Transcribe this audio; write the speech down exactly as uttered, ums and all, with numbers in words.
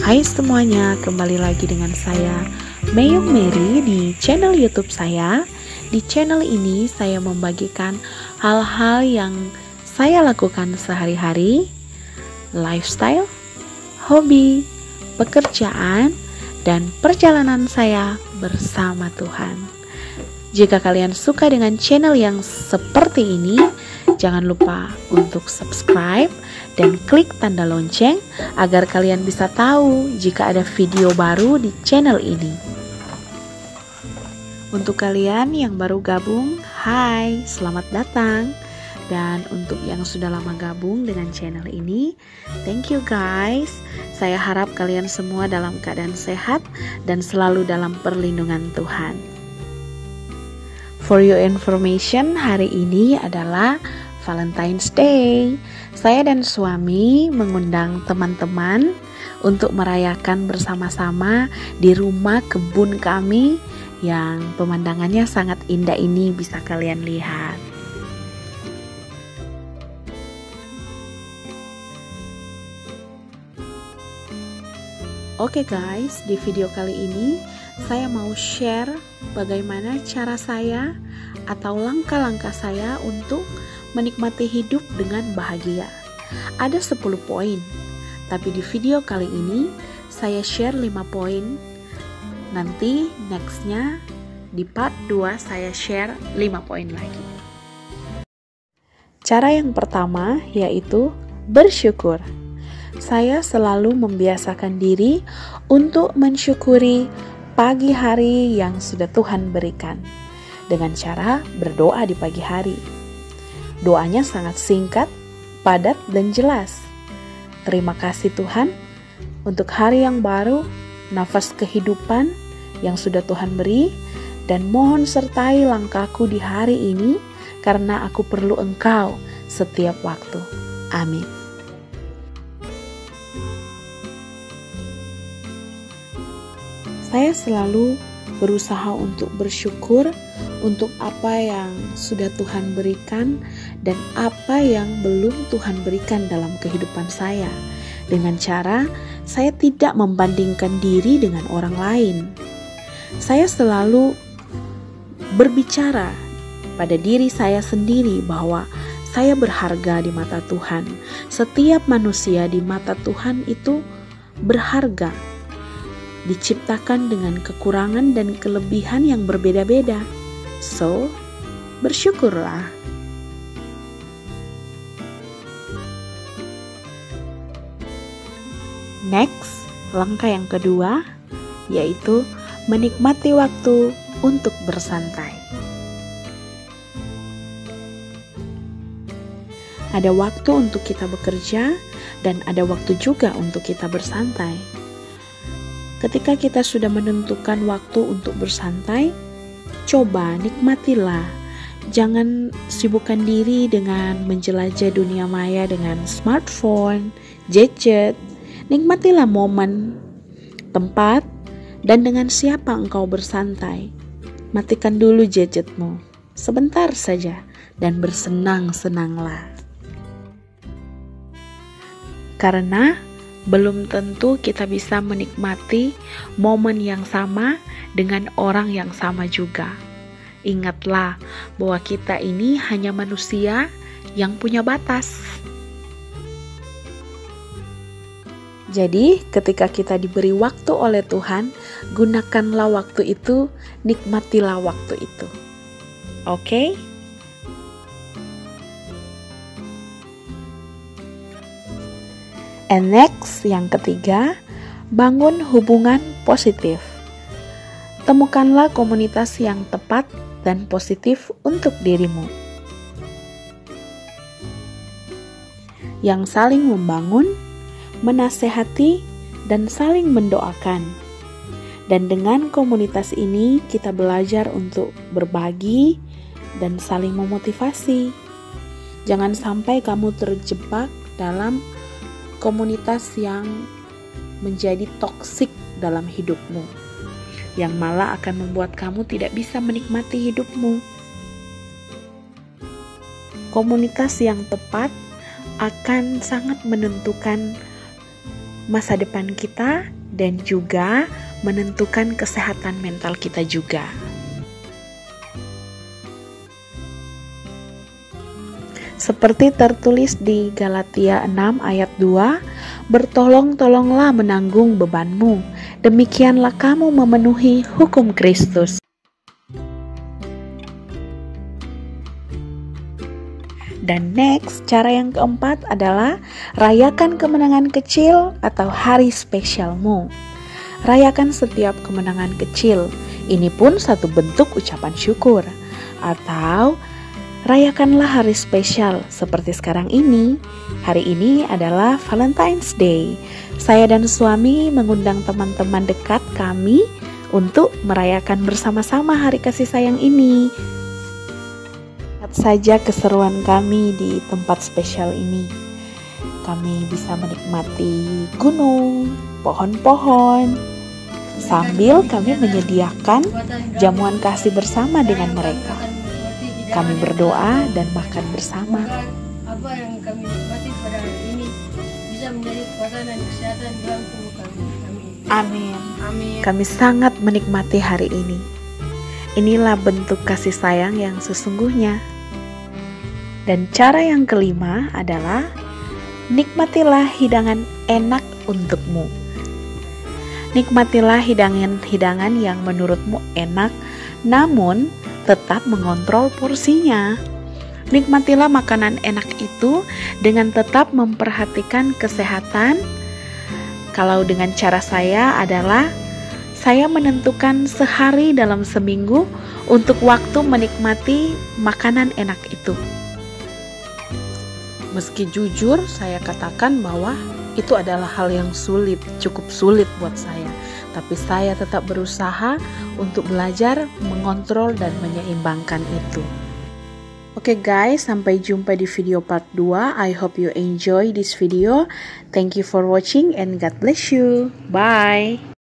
Hai semuanya, kembali lagi dengan saya Meyong Mary di channel YouTube saya. Di channel ini saya membagikan hal-hal yang saya lakukan sehari-hari, lifestyle, hobi, pekerjaan, dan perjalanan saya bersama Tuhan. Jika kalian suka dengan channel yang seperti ini, jangan lupa untuk subscribe dan klik tanda lonceng agar kalian bisa tahu jika ada video baru di channel ini. Untuk kalian yang baru gabung, hai, selamat datang. Dan untuk yang sudah lama gabung dengan channel ini, thank you guys. Saya harap kalian semua dalam keadaan sehat dan selalu dalam perlindungan Tuhan. For your information, hari ini adalah Valentine's Day. Saya dan suami mengundang teman-teman untuk merayakan bersama-sama di rumah kebun kami yang pemandangannya sangat indah ini bisa kalian lihat. Oke guys, di video kali ini saya mau share bagaimana cara saya atau langkah-langkah saya untuk menikmati hidup dengan bahagia. Ada sepuluh poin, tapi di video kali ini saya share lima poin. Nanti nextnya di part dua saya share lima poin lagi. Cara yang pertama yaitu bersyukur. Saya selalu membiasakan diri untuk mensyukuri pagi hari yang sudah Tuhan berikan dengan cara berdoa di pagi hari. Doanya sangat singkat, padat, dan jelas. Terima kasih Tuhan untuk hari yang baru, nafas kehidupan yang sudah Tuhan beri, dan mohon sertai langkahku di hari ini karena aku perlu Engkau setiap waktu. Amin. Saya selalu berusaha untuk bersyukur untuk apa yang sudah Tuhan berikan dan apa yang belum Tuhan berikan dalam kehidupan saya, dengan cara saya tidak membandingkan diri dengan orang lain. Saya selalu berbicara pada diri saya sendiri bahwa saya berharga di mata Tuhan. Setiap manusia di mata Tuhan itu berharga, diciptakan dengan kekurangan dan kelebihan yang berbeda-beda. So, bersyukurlah. Next, langkah yang kedua yaitu menikmati waktu untuk bersantai. Ada waktu untuk kita bekerja dan ada waktu juga untuk kita bersantai. Ketika kita sudah menentukan waktu untuk bersantai, coba nikmatilah. Jangan sibukkan diri dengan menjelajah dunia maya dengan smartphone, gadget. Nikmatilah momen, tempat, dan dengan siapa engkau bersantai. Matikan dulu gadgetmu sebentar saja dan bersenang-senanglah. Karena belum tentu kita bisa menikmati momen yang sama dengan orang yang sama juga. Ingatlah bahwa kita ini hanya manusia yang punya batas. Jadi, ketika kita diberi waktu oleh Tuhan, gunakanlah waktu itu, nikmatilah waktu itu. Oke? Okay? And next, yang ketiga, bangun hubungan positif. Temukanlah komunitas yang tepat dan positif untuk dirimu, yang saling membangun, menasehati, dan saling mendoakan. Dan dengan komunitas ini kita belajar untuk berbagi dan saling memotivasi. Jangan sampai kamu terjebak dalam komunitas yang menjadi toksik dalam hidupmu, yang malah akan membuat kamu tidak bisa menikmati hidupmu. Komunitas yang tepat akan sangat menentukan masa depan kita dan juga menentukan kesehatan mental kita juga. Seperti tertulis di Galatia enam ayat dua, bertolong-tolonglah menanggung bebanmu, demikianlah kamu memenuhi hukum Kristus. Dan next, cara yang keempat adalah rayakan kemenangan kecil atau hari spesialmu. Rayakan setiap kemenangan kecil, ini pun satu bentuk ucapan syukur. Atau rayakanlah hari spesial seperti sekarang ini. Hari ini adalah Valentine's Day. Saya dan suami mengundang teman-teman dekat kami untuk merayakan bersama-sama hari kasih sayang ini. Lihat saja keseruan kami di tempat spesial ini. Kami bisa menikmati gunung, pohon-pohon, sambil kami menyediakan jamuan kasih bersama dengan mereka. Kami berdoa dan makan bersama. Apa yang kami nikmati pada hari ini bisa menjadi kekuatan dan kesehatan dalam tubuh kami. Amin. Amin. Amin. Kami sangat menikmati hari ini. Inilah bentuk kasih sayang yang sesungguhnya. Dan cara yang kelima adalah nikmatilah hidangan enak untukmu. Nikmatilah hidangan-hidangan yang menurutmu enak, namun tetap mengontrol porsinya. Nikmatilah makanan enak itu dengan tetap memperhatikan kesehatan. Kalau dengan cara saya adalah saya menentukan sehari dalam seminggu untuk waktu menikmati makanan enak itu. Meski jujur saya katakan bahwa itu adalah hal yang sulit, cukup sulit buat saya. Tapi saya tetap berusaha untuk belajar mengontrol dan menyeimbangkan itu. Oke guys, sampai jumpa di video part dua. I hope you enjoy this video. Thank you for watching and God bless you. Bye.